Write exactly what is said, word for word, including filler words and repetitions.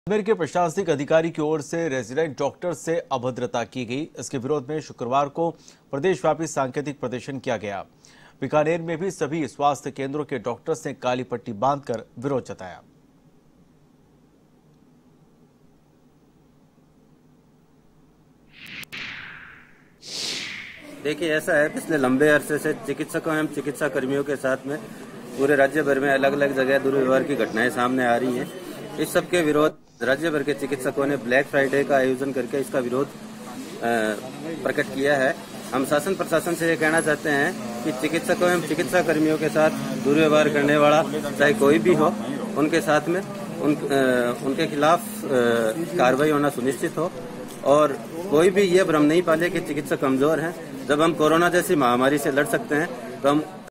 अजमेर के प्रशासनिक अधिकारी की ओर से रेजिडेंट डॉक्टर से अभद्रता की गई। इसके विरोध में शुक्रवार को प्रदेशव्यापी सांकेतिक प्रदर्शन किया गया। बीकानेर में भी सभी स्वास्थ्य केंद्रों के डॉक्टर्स ने काली पट्टी बांधकर विरोध जताया। देखिए, ऐसा है, पिछले लंबे अरसे से चिकित्सकों एवं चिकित्सा कर्मियों के साथ में पूरे राज्य भर में अलग अलग जगह दुर्व्यवहार की घटनाएं सामने आ रही हैं। इस सब के विरोध राज्य भर के चिकित्सकों ने ब्लैक फ्राइडे का आयोजन करके इसका विरोध प्रकट किया है। हम शासन प्रशासन से ये कहना चाहते हैं कि चिकित्सकों एवं चिकित्सा कर्मियों के साथ दुर्व्यवहार करने वाला चाहे कोई भी हो, उनके साथ में उन, उनके खिलाफ कार्रवाई होना सुनिश्चित हो और कोई भी ये भ्रम नहीं पाले कि चिकित्सक कमजोर हैं। जब हम कोरोना जैसी महामारी से लड़ सकते हैं तो हम